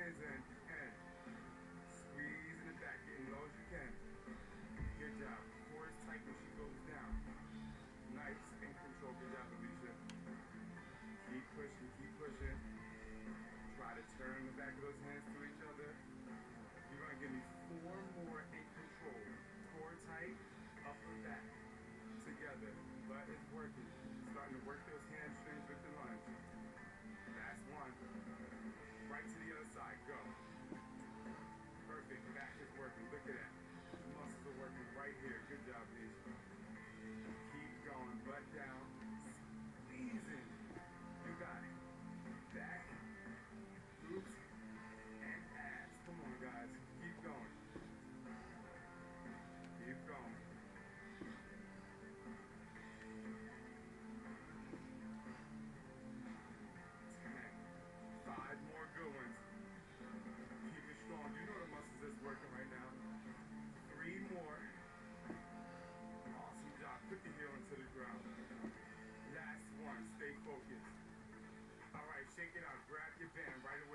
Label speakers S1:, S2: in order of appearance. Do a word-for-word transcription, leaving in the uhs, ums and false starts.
S1: hands in, and squeeze in the back, getting low as you can. Good job. Core is tight when she goes down. Nice and control. Good job, Alicia. Keep pushing, keep pushing. Try to turn the back of those hands to each other. You're going to give me four more in control. Core tight, upper back. Together. But it's working. Starting to work those hamstrings with the lunge. Last one. Right to the other side. Go. Perfect. Back is working. Look at that. The muscles are working right here. Good job, Alicia. Keep going. Butt down. Squeezing. You got it. Back. Glutes. And abs. Come on, guys. Keep going. Keep going. Ten. Five more good ones. Keep it strong. You know the muscles that's working right now. Three more. Awesome job. Put the heel into the ground. Last one. Stay focused. All right, shake it out. Grab your band right